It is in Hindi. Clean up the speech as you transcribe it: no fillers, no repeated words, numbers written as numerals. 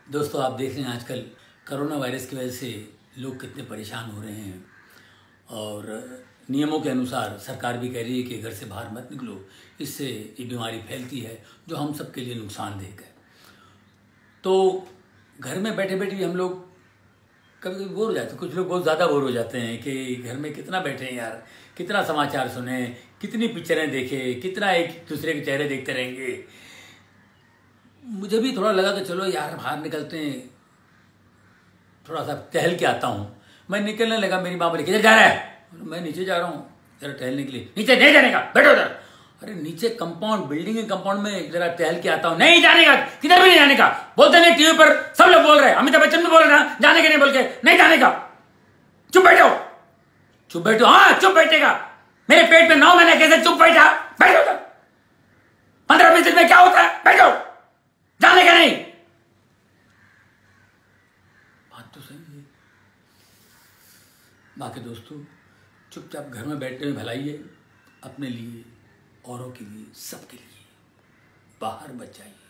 दोस्तों, आप देख रहे हैं आजकल कोरोना वायरस की वजह से लोग कितने परेशान हो रहे हैं और नियमों के अनुसार सरकार भी कह रही है कि घर से बाहर मत निकलो, इससे ये बीमारी फैलती है जो हम सब के लिए नुकसानदेह है। तो घर में बैठे बैठे भी हम लोग कभी कभी बोर हो जाते हैं। कुछ लोग बहुत ज़्यादा बोर हो जाते हैं कि घर में कितना बैठे हैं यार, कितना समाचार सुने, कितनी पिक्चरें देखें, कितना एक दूसरे के चेहरे देखते रहेंगे। मुझे भी थोड़ा लगा कि चलो यार बाहर निकलते हैं, थोड़ा सा टहल के आता हूँ। मैं निकलने लगा, मेरी माँ बोली किधर जा रहा है? मैं नीचे जा रहा हूँ जरा टहलने के लिए। नीचे नहीं जाने का, बैठो उधर। अरे नीचे कंपाउंड, बिल्डिंग के कंपाउंड में जरा टहल के आता हूँ। नहीं जाने का, किधर भी नहीं जाने का। बोलते नहीं, टीवी पर सब लोग बोल रहे हैं, अमिताभ बच्चन भी बोल रहे हैं जाने के, नहीं बोल के नहीं जाने का। चुप बैठो, चुप बैठो। हाँ चुप बैठेगा, मेरे पेट में 9 महीने कैसे चुप बैठा? बैठो उधर। 15-20 दिन में क्या होता है? बैठो, जाने का नहीं। बात तो सही है। बाकी दोस्तों, चुपचाप घर में बैठने में भलाई है, अपने लिए, औरों के लिए, सबके लिए। बाहर मत जाइए।